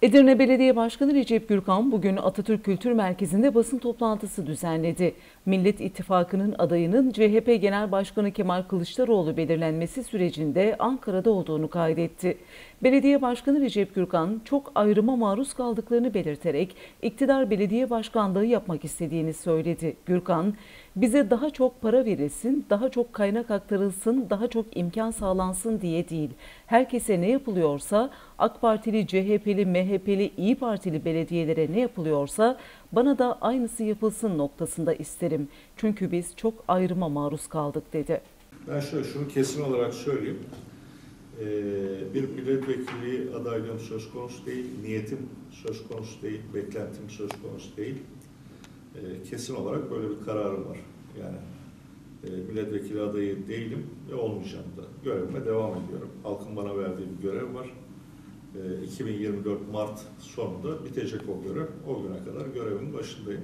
Edirne Belediye Başkanı Recep Gürkan bugün Atatürk Kültür Merkezi'nde basın toplantısı düzenledi. Millet İttifakı'nın adayının CHP Genel Başkanı Kemal Kılıçdaroğlu belirlenmesi sürecinde Ankara'da olduğunu kaydetti. Belediye Başkanı Recep Gürkan çok ayrıma maruz kaldıklarını belirterek iktidar belediye başkanlığı yapmak istediğini söyledi. Gürkan, bize daha çok para verilsin, daha çok kaynak aktarılsın, daha çok imkan sağlansın diye değil. Herkese ne yapılıyorsa AK Partili, CHP'li, MHP'li, İyi Partili belediyelere ne yapılıyorsa bana da aynısı yapılsın noktasında isterim. Çünkü biz çok ayrıma maruz kaldık dedi. Ben şunu kesin olarak söyleyeyim. Bir milletvekili adaylığım söz konusu değil, niyetim söz konusu değil, beklentim söz konusu değil. Kesin olarak böyle bir kararım var. Yani milletvekili adayı değilim ve olmayacağım da. Görevime devam ediyorum. Halkın bana verdiği bir görev var. 2024 Mart sonunda bitecek o görev. O güne kadar görevimin başındayım.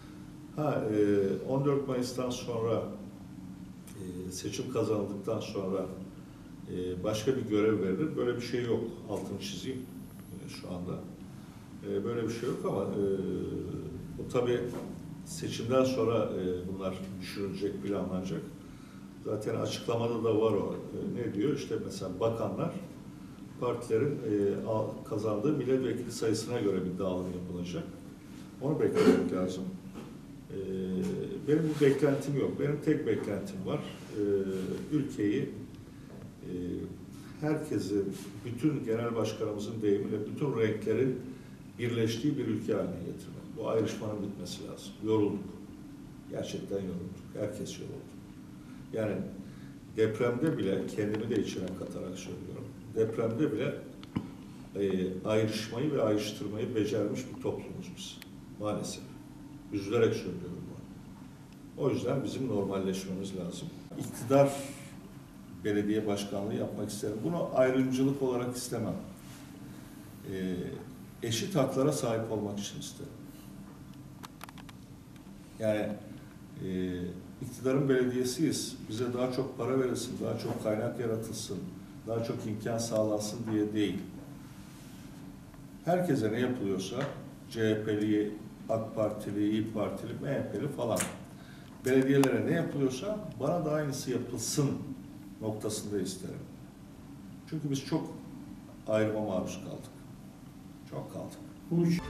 14 Mayıs'tan sonra seçim kazanıldıktan sonra başka bir görev verilir. Böyle bir şey yok. Altını çizeyim şu anda. Böyle bir şey yok ama bu tabii seçimden sonra bunlar düşünülecek, planlanacak. Zaten açıklamada da var o. Ne diyor? İşte mesela bakanlar partilerin kazandığı milletvekili sayısına göre bir dağılım yapılacak. Onu beklemek lazım. Benim bir beklentim yok. Benim tek beklentim var. Ülkeyi herkesi, bütün genel başkanımızın deyimiyle bütün renklerin birleştiği bir ülke haline getirmek. Bu ayrışmanın bitmesi lazım. Yorulduk. Gerçekten yorulduk. Herkes yoruldu. Yani depremde bile, kendimi de içine katarak söylüyorum, depremde bile ayrışmayı ve ayrıştırmayı becermiş bir toplumuz biz. Maalesef. Üzülerek söylüyorum bunu. O yüzden bizim normalleşmemiz lazım. İktidar belediye başkanlığı yapmak isterim. Bunu ayrımcılık olarak istemem. Eşit haklara sahip olmak için isterim. Yani iktidarın belediyesiyiz. Bize daha çok para verilsin, daha çok kaynak yaratılsın, daha çok imkan sağlansın diye değil. Herkese ne yapılıyorsa CHP'li, AK Partili, İyi Partili, MHP'li falan belediyelere ne yapılıyorsa bana da aynısı yapılsın noktasında isterim. Çünkü biz çok ayrıma maruz kaldık. Çok kaldık.